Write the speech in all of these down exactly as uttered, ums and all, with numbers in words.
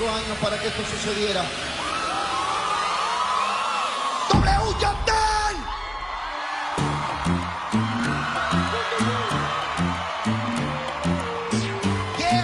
cinco años para que esto sucediera. ¡W Yandel! Yeah.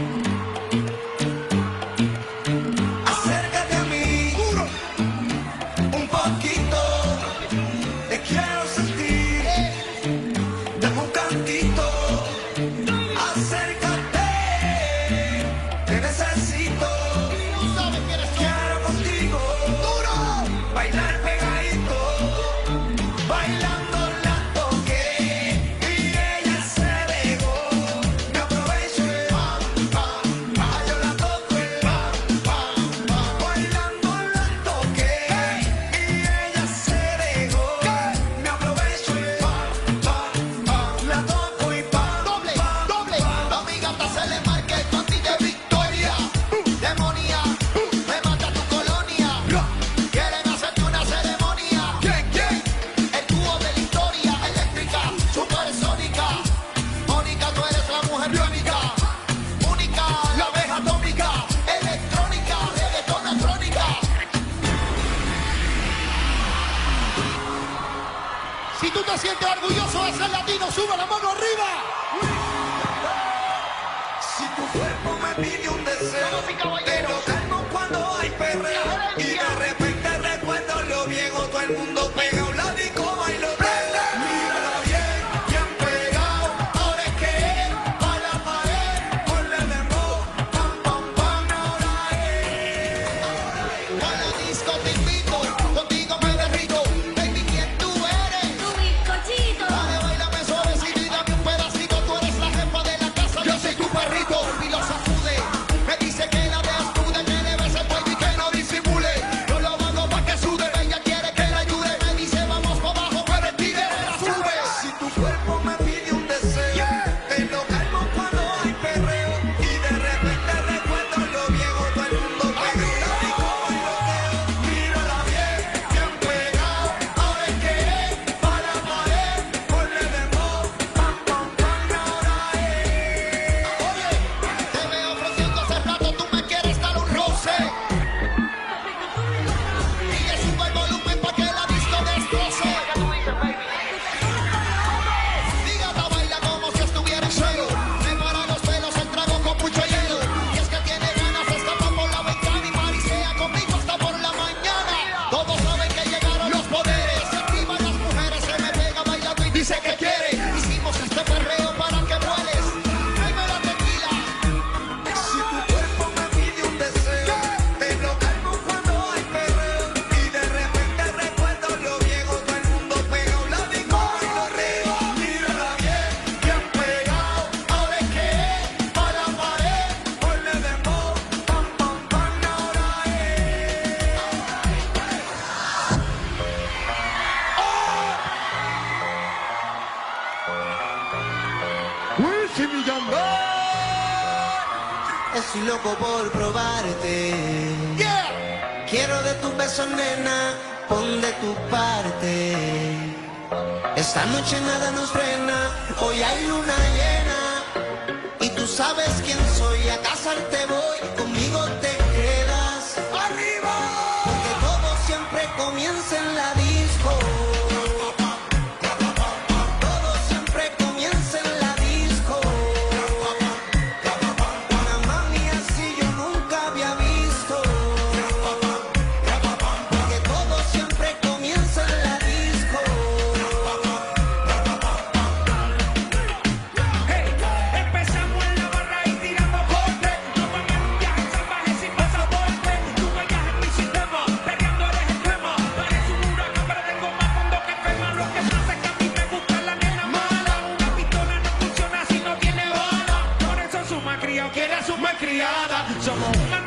Acércate a mí, Duro. un poquito, te quiero sentir, dame un cantito, acércate, te necesito, Tú sabes que eres tú. quiero contigo, Duro. bailar pegadito, bailando la toqué, y ella se dejó, me aprovecho el pam, pam, pam, yo la toco el pam, pam, pam, bailando la toqué, y ella se dejó, me aprovecho el pam, pam, pam, la toco y pam, Doble, pam, doble. pam. A mi gata se le marca el pastillo de victoria. Demonia, me mata tu colonia. Quieren hacerte una ceremonia. ¿Quién, quién? El dúo de la historia, eléctrica, supersónica. Mónica, tú eres la mujer biónica. Única, la abeja atómica. Electrónica, reggaetona crónica. Si tú te sientes orgulloso de ser latino, sube la mano arriba. Si tu cuerpo me pide un deseo, te lo calmo cuando hay perreo. Y de repente recuerdo lo viejo, todo el mundo pega un la disco, bailo prende. Mírala bien, bien pegado. Ahora es que es pa' la pared. Ponle dembow, pam, pam, pam, ahora es. A la disco te invito, contigo me derrito. Baby, ¿quién tú eres? Tu bizcochito. Dale, bailame suavecito y dame un pedacito. Tú eres la jefa de la casa, yo soy tu perrito. Y lo sacude, me dice que la desnude, que le bese el cuello y que no disimule. Yo lo hago pa' que sude, ella quiere que la ayude. Me dice vamos pa' abajo, pero el tigre la sube. Si tu cuerpo me pide un deseo, te lo calmo cuando hay perreo. Y de repente recuerdo lo viejo, todo el mundo pega un la disco, bailoteo. Mírala bien, bien pegado. Ahora es que es pa' la pared. Ponle dembow, pam, pam, pam, ahora es. Oye, te veo ofreciendo hace rato, tú me quieres dar un roce. Y le subo el volumen pa' que la disco destroce. Dígata baila como si estuviera en celo. Me para los pelos el trago con mucho hielo. Y es que tiene ganas de escapar por la ventana y marisea conmigo hasta por la mañana. Todos saben que llegaron los poderes. Se activan las mujeres, se me pega bailando y dice que quiere. Hicimos este perreo para que vueles. Tráeme la tequila. Si tu cuerpo me pide un deseo, te lo calmo cuando hay perreo. Y de repente recuerdo lo viejo, todo el mundo pega un la disco, bailo río. Mírala bien, bien pegado. Ahora es que es pa' la pared. Ponle dembow, pam, pam, pam, ahora es. Estoy loco por probarte. Yeah. Quiero de tus besos, nena, pon de tu parte. Esta noche nada nos frena, hoy hay luna llena. Y tú sabes quién soy, a casarte voy, conmigo te quedas. ¡Arriba! Porque todo siempre comienza en la disco. Todo siempre comienza en la disco. Una mami así yo nunca había visto. Porque todo siempre comienza en la disco. Hey, empezamos en la barra y tiramos corte. Nos vamos en un viaje salvaje sin pasaporte. Tú vayas en mi sistema, peleando eres el tema. Parece un huracán, pero tengo más fondo que quema. Lo que pasa es que a mí me gusta la nena mala. Una pistola no funciona si no tiene bala. Por eso su malcriado quiere a su malcriada. Somos una